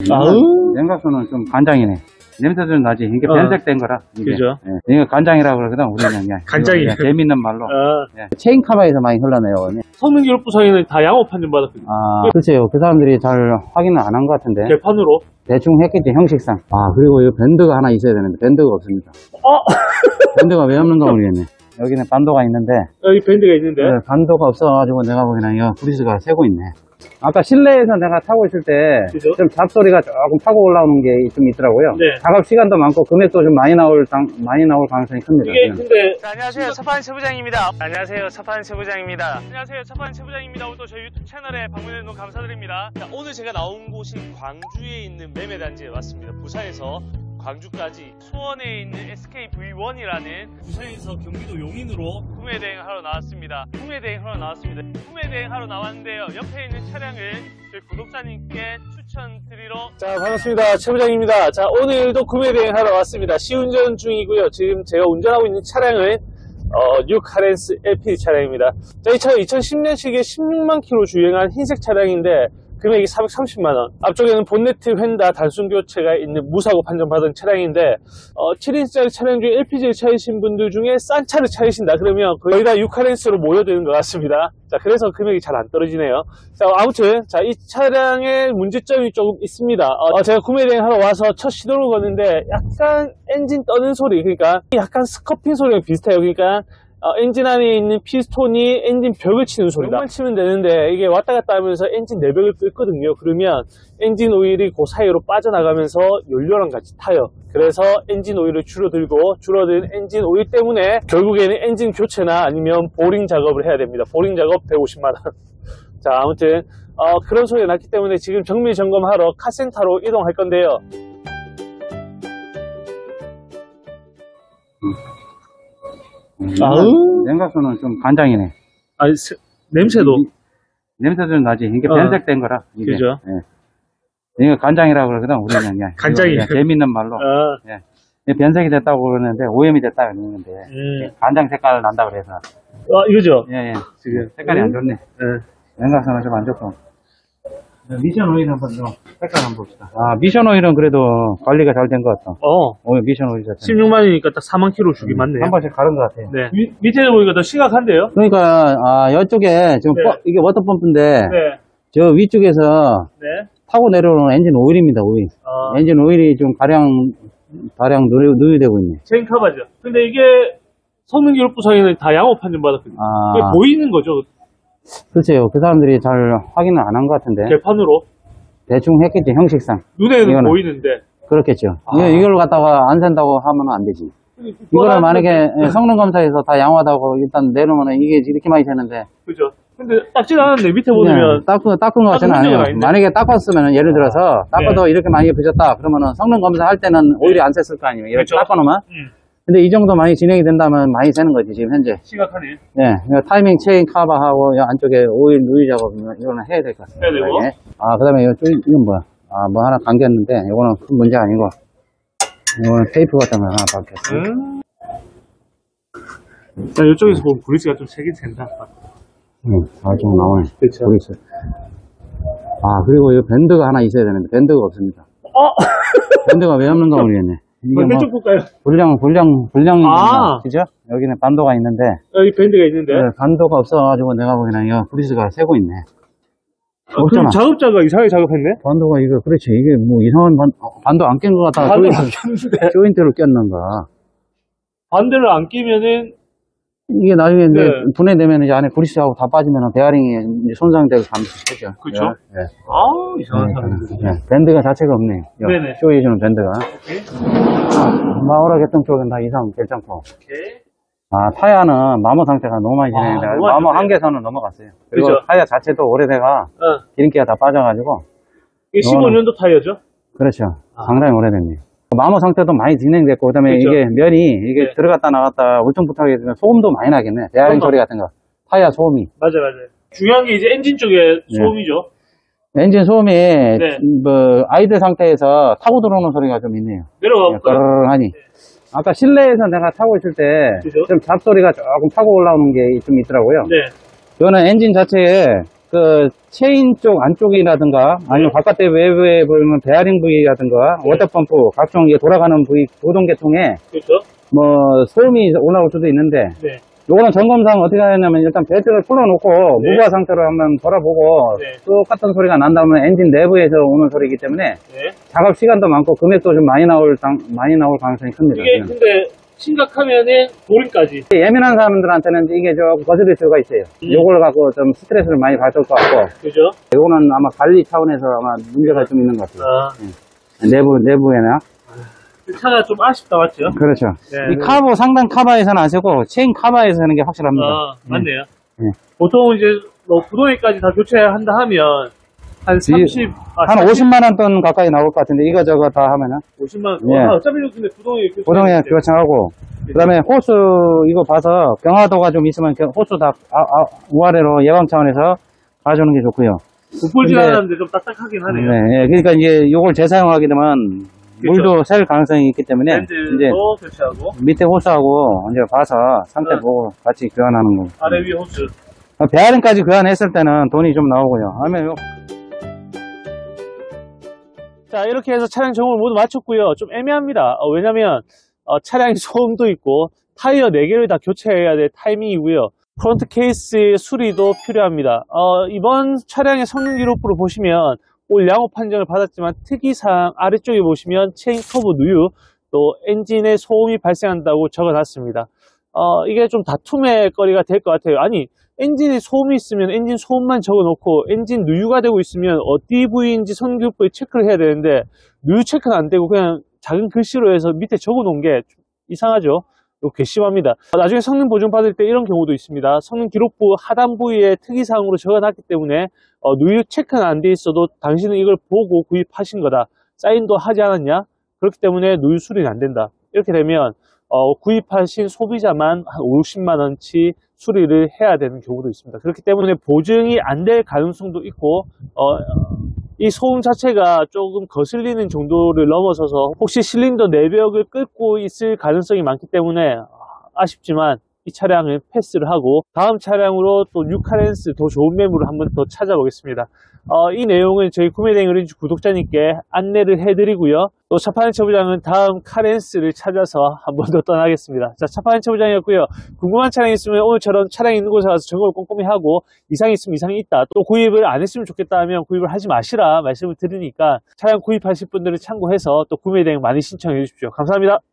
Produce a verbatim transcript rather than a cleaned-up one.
아우. 냉각수는 좀 간장이네. 냄새 좀 나지. 이게 어. 변색된 거라. 이게. 그죠. 예. 이거 간장이라고 그러거든, 우리는. 그냥. 간장이. 그냥 재밌는 말로. 아, 예. 체인카바에서 많이 흘러내요. 성능기록 부상에는 다 양호 판정 받았거든요. 아, 글쎄요. 그 사람들이 잘 확인을 안 한 것 같은데. 개판으로. 대충 했겠지, 형식상. 아, 그리고 이 밴드가 하나 있어야 되는데, 밴드가 없습니다. 어? 밴드가 왜 없는가 모르겠네. 여기는 반도가 있는데, 여기 밴드가 있는데. 네, 반도가 없어가지고 내가 보기에는 이거 브리스가 새고 있네. 아까 실내에서 내가 타고 있을 때 그죠? 좀 잡소리가 조금 타고 올라오는 게 좀 있더라고요. 네. 작업 시간도 많고 금액도 좀 많이 나올 당, 많이 나올 가능성이 큽니다. 이게 저는. 근데 자, 안녕하세요. 차판 최부장입니다. 안녕하세요. 차판 최부장입니다. 안녕하세요. 차판 최부장입니다. 오늘도 저희 유튜브 채널에 방문해 주셔서 감사드립니다. 자, 오늘 제가 나온 곳이 광주에 있는 매매단지에 왔습니다. 부산에서 광주까지 수원에 있는 에스케이브이 원이라는 부산에서 경기도 용인으로 구매 대행을 하러 나왔습니다. 구매 대행을 하러 나왔습니다. 구매 대행을 하러 나왔는데요. 옆에 있는 차량을 저희 구독자님께 추천드리러. 자, 반갑습니다. 최부장입니다. 자, 오늘도 구매 대행 하러 왔습니다. 시운전 중이고요. 지금 제가 운전하고 있는 차량은 어, 뉴 카렌스 엘피디 차량입니다. 자, 이 차는 이천십 년식에 십육만 킬로미터 주행한 흰색 차량인데 금액이 사백삼십만 원. 앞쪽에는 본네트 휀다 단순 교체가 있는 무사고 판정받은 차량인데 어, 칠 인치짜리 차량 중에 엘피지를 차이신 분들 중에 싼 차를 차이신다 그러면 거의 다 유카렌스로 모여드는 것 같습니다. 자, 그래서 금액이 잘 안 떨어지네요. 자, 아무튼 자, 이 차량의 문제점이 조금 있습니다. 어, 제가 구매 대행하러 와서 첫 시도를 거는데 약간 엔진 떠는 소리, 그러니까 약간 스커핑 소리가 비슷해요. 그러니까 어, 엔진 안에 있는 피스톤이 엔진 벽을 치는 소리다. 벽만 치면 되는데 이게 왔다 갔다 하면서 엔진 내벽을 끓거든요. 그러면 엔진 오일이 그 사이로 빠져나가면서 연료랑 같이 타요. 그래서 엔진 오일을 줄어들고 줄어든 엔진 오일 때문에 결국에는 엔진 교체나 아니면 보링 작업을 해야 됩니다. 보링 작업 백오십만 원. 자, 아무튼 어, 그런 소리가 났기 때문에 지금 정밀 점검하러 카센터로 이동할 건데요. 아우. 냉각수는 좀 간장이네. 아니, 세, 냄새도. 냄새 좀 나지. 이게 어. 변색된 거라. 이게. 그죠. 예. 이거 간장이라고 그러거든, 우리는. 그냥. 간장이. 그냥 재밌는 말로. 아, 예. 이게 변색이 됐다고 그러는데, 오염이 됐다고 그러는데, 음. 간장 색깔 난다 그래서. 아, 이거죠? 예, 예. 지금 색깔이 안 좋네. 네. 냉각수는 좀 안 좋고. 미션 오일 한번 좀 색깔 한번 봅시다. 아, 미션 오일은 그래도 관리가 잘 된 것 같다. 어. 오늘 미션 오일 자체. 십육만이니까 딱 사만 킬로 주기 맞네요. 한 번씩 가른 것 같아요. 네. 미, 밑에 보니까 더 심각한데요? 그러니까, 아, 이쪽에 지금 네. 버- 이게 워터펌프인데, 네. 저 위쪽에서 네. 타고 내려오는 엔진 오일입니다, 오일. 어, 엔진 오일이 좀 가량, 다량 누유, 누유되고 있네. 체인 카바죠. 근데 이게 성능 기록 부상에는 다 양호 판정 받았거든요. 아, 그게 보이는 거죠. 글쎄요. 그 사람들이 잘 확인을 안 한 것 같은데. 개판으로. 대충 했겠지, 형식상. 눈에는 이거는- 보이는데. 그렇겠죠. 아. 이거, 이걸 갖다가 안 산다고 하면 안 되지. 이거를 만약에 성능 검사에서 다 양호하다고 일단 내놓으면 이게 이렇게 많이 새는데. 그죠. 근데 닦진 않았는데 밑에 보면. 닦은, 닦은 것 같지는 닦은 않아요. 문제가 있네. 만약에 닦았으면 예를 들어서 닦아도 이렇게 많이 부셨다. 그러면은 성능 검사할 때는 오일이 안 샜을 거 아니에요. 이렇게 그렇죠. 닦아놓으면. 음, 근데 이 정도 많이 진행이 된다면 많이 새는 거지, 지금 현재. 심각하네. 네, 이거 타이밍 체인 카바하고 이 안쪽에 오일 누이 작업 이거는 해야 될 것 같습니다. 해야 되고. 예. 아, 그 다음에 이거, 좀- 이건 뭐야? 아, 뭐 하나 감겼는데, 이거는 큰 문제 아니고, 이거는 테이프 같은 거 하나 박혔어. 음. 자, 이쪽에서 보면 브리스가 좀 세긴 센다. 응, 아, 좀 나오네. 그렇죠. 보이세요? 아, 그리고 이 밴드가 하나 있어야 되는데, 밴드가 없습니다. 어! 밴드가 왜 없는가 모르겠네. 이게 뭐, 왼쪽 볼까요? 불량, 불량, 불량이 아. 그죠? 여기는 반도가 있는데, 여기 밴드가 있는데. 네, 반도가 없어가지고 내가 보기에는 이거 브리스가 새고 있네. 아, 그럼 없잖아. 작업자가 이상하게 작업했네? 반도가 이거, 그렇지. 이게 뭐 이상한 반, 어, 반도 안 낀 것 같다가 반대를 조인트, 안 꼈는데. 조인트를 꼈는가. 반대를 안 끼면은, 이게 나중에 이제 네. 분해되면 이제 안에 브리스하고 다 빠지면 베어링이 이제 손상되고 가면서 그쵸? 네. 아우, 이상한 네. 사람들. 네. 밴드가 자체가 없네. 네네. 쇼해주는 밴드가. 오케이. 마오라 개통 쪽은 다 이상 괜찮고. 오케이. 아, 타야는 마모 상태가 너무 많이 진행돼. 아, 너무 마모 안 좋네. 한계선은 넘어갔어요. 그리고 그죠? 타야 자체도 오래돼가 어. 기름기가 다 빠져가지고. 이게 십오 년도 타이어죠? 그렇죠. 아. 상당히 오래됐네요. 마모 상태도 많이 진행됐고, 그 다음에 그죠? 이게 면이, 이게 네. 들어갔다 나갔다 울퉁불퉁하게 되면 소음도 많이 나겠네. 베어링 소음도. 소리 같은 거. 타야 소음이. 맞아, 맞아. 중요한 게 이제 엔진 쪽에 소음이죠. 엔진 소음이, 네. 뭐, 아이들 상태에서 타고 들어오는 소리가 좀 있네요. 내려가 볼까요? 까르르하니. 아까 실내에서 내가 타고 있을 때, 그죠? 좀 잡소리가 조금 타고 올라오는 게 좀 있더라고요. 네. 이거는 엔진 자체에 그 체인 쪽 안쪽이라든가 아니면 바깥에 외부에 보면 베어링 부위라든가 네. 워터펌프 각종 이게 돌아가는 부위 구동 계통에 그렇죠? 뭐 소음이 올라올 수도 있는데 네. 요거는 점검상 어떻게 하냐면 일단 벨트를 풀어놓고 네. 무과 상태로 한번 돌아보고 네. 똑같은 소리가 난다면 엔진 내부에서 오는 소리이기 때문에 네. 작업 시간도 많고 금액도 좀 많이 나올 당- 많이 나올 가능성이 큽니다. 이게 근데 심각하면은 도림까지. 예민한 사람들한테는 이게 좀 거슬릴 수가 있어요. 음. 요걸 갖고 좀 스트레스를 많이 받을 것 같고 그죠? 요거는 아마 관리 차원에서 아마 문제가 좀 있는 것 같아요. 아, 내부 내부에나 차가 좀 아쉽다, 맞죠? 그렇죠. 네. 이 카보 상단 카바에서는 안 쓰고 체인 카바에서 하는 게 확실합니다. 아, 맞네요. 네. 보통 이제 뭐 구동에까지 다 교체한다 하면 한 삼십, 아, 한 오십만 원 돈 가까이 나올 것 같은데 이거저거 다 하면은 오십만 원. 예. 아, 어차피 근데 구동에 교체. 고정에 교체하고 그다음에 호수 이거 봐서 경화도가 좀 있으면 겨- 호수 다 아, 아, 우아래로 예방 차원에서 가져오는 게 좋고요. 부풀지 근데- 않았는데 좀 딱딱하긴 하네요. 네, 예, 그러니까 이제 요걸 재사용하게 되면 그렇죠. 물도 셀 가능성이 있기 때문에 이제 밴드도 교체하고 밑에 호수하고 이제 봐서 상태 네. 보고 같이 교환하는 거. 아래 위 호스. 배아링까지 교환했을 때는 돈이 좀 나오고요. 하면 요 자, 이렇게 해서 차량 점검을 모두 마쳤고요. 좀 애매합니다. 어, 왜냐면 어, 차량에 소음도 있고 타이어 네 개를 다 교체해야 될 타이밍이고요. 프론트 케이스의 수리도 필요합니다. 어, 이번 차량의 성능 기록부를 보시면 올 양호 판정을 받았지만 특이사항 아래쪽에 보시면 체인 커브 누유 또 엔진에 소음이 발생한다고 적어놨습니다. 어, 이게 좀 다툼의 거리가 될 것 같아요. 아니, 엔진에 소음이 있으면 엔진 소음만 적어놓고 엔진 누유가 되고 있으면 어디 부위인지 성능기록부에 체크를 해야 되는데 누유 체크는 안 되고 그냥 작은 글씨로 해서 밑에 적어놓은 게 좀 이상하죠. 이거 괘씸합니다. 나중에 성능 보증 받을 때 이런 경우도 있습니다. 성능 기록부 하단 부위에 특이사항으로 적어놨기 때문에 어, 누유 체크는 안 돼 있어도 당신은 이걸 보고 구입하신 거다. 사인도 하지 않았냐? 그렇기 때문에 누유 수리는 안 된다. 이렇게 되면 어, 구입하신 소비자만 한 오십만 원치 수리를 해야 되는 경우도 있습니다. 그렇기 때문에 보증이 안 될 가능성도 있고 어, 이 소음 자체가 조금 거슬리는 정도를 넘어서서 혹시 실린더 내벽을 끓고 있을 가능성이 많기 때문에 아쉽지만 이 차량을 패스를 하고 다음 차량으로 또 뉴카렌스 더 좋은 매물을 한번 더 찾아보겠습니다. 어, 이 내용을 저희 구매대행 의뢰인주 구독자님께 안내를 해드리고요. 또 차파는 채부장은 다음 카렌스를 찾아서 한 번 더 떠나겠습니다. 자, 차파는 채부장이었고요. 궁금한 차량이 있으면 오늘처럼 차량이 있는 곳에 가서 점검을 꼼꼼히 하고 이상이 있으면 이상이 있다. 또 구입을 안 했으면 좋겠다 하면 구입을 하지 마시라 말씀을 드리니까 차량 구입하실 분들을 참고해서 또 구매대행 많이 신청해 주십시오. 감사합니다.